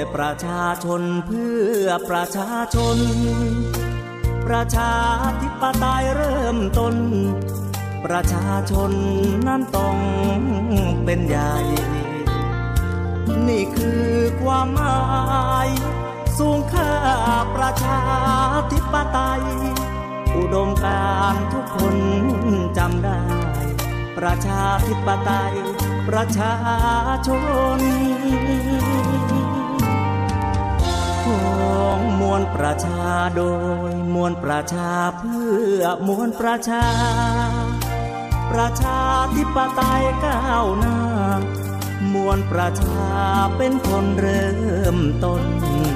ประชาชนเพื่อประชาชนประชาธิปไตยเริ่มต้นประชาชนนั้นต้องเป็นใหญ่นี่คือความหมายสูงค่าประชาธิปไตยอุดมการณ์ทุกคนจำได้ประชาธิปไตยประชาชนของมวลประชาโดยมวลประชาเพื่อมวลประชาประชาธิปไตยก้าวหน้ามวลประชาเป็นคนเริ่มต้น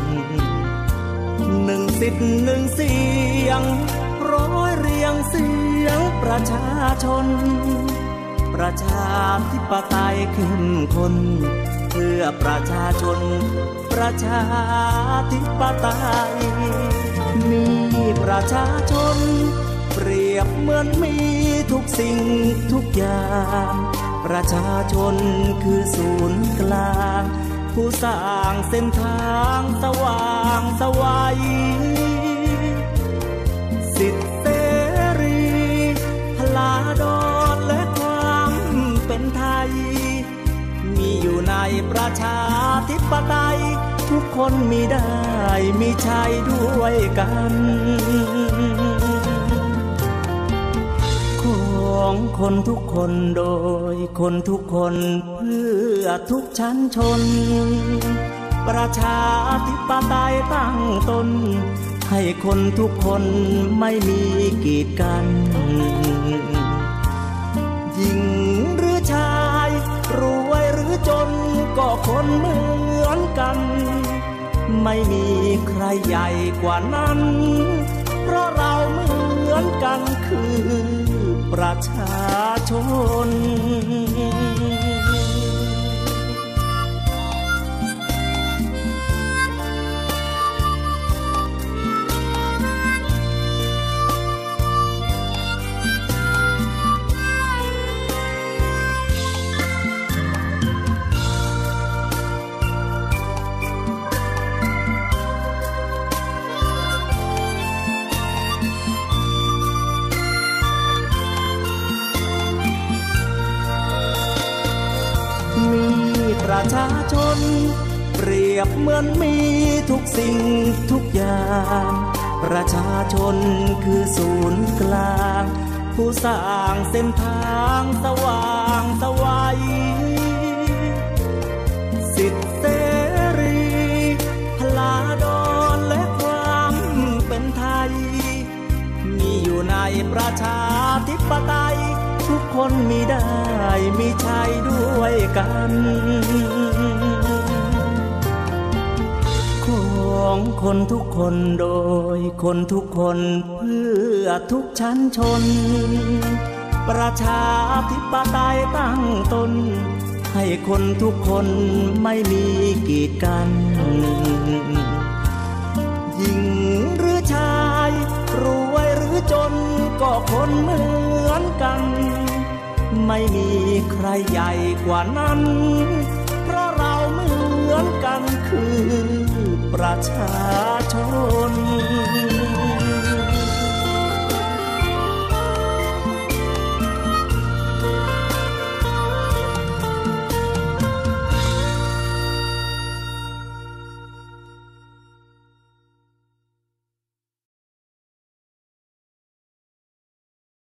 หนึ่งสิทธิ์หนึ่งเสียงร้อยเรียงเสียงประชาชนประชาธิปไตยเข้มข้นเพื่อประชาชนประชาธิปไตยมีประชาชนเปรียบเหมือนมีทุกสิ่งทุกอย่างประชาชนคือศูนย์กลางผู้สร้างเส้นทางสว่างไสวสิทธิเสรีพลาดรและความเป็นไทยมีอยู่ในประชาธิปไตยทุกคนมีได้มีใช้ด้วยกันของคนทุกคนโดยคนทุกคนเพื่อทุกชั้นชนประชาธิปไตยตั้งตนให้คนทุกคนไม่มีกีดกันหญิงหรือชายรวยหรือจนก็คนเหมือนกันไม่มีใครใหญ่กว่านั้นเพราะเราเหมือนกันคือประชาชนประชาชนเปรียบเหมือนมีทุกสิ่งทุกอย่างประชาชนคือศูนย์กลางผู้สร้างเส้นทางสว่างไสวสิทธิเสรีพลาดรและความเป็นไทยมีอยู่ในประชาธิปไตยทุกคนมีได้มีใช้ด้วยกันของคนทุกคนโดยคนทุกคนเพื่อทุกชั้นชนประชาธิปไตยตั้งตนให้คนทุกคนไม่มีกีดกันหญิงหรือชายรวยหรือจนก็คนเหมือนกันไม่มีใครใหญ่กว่านั้นเพราะเราเหมือนกันคือประชาชน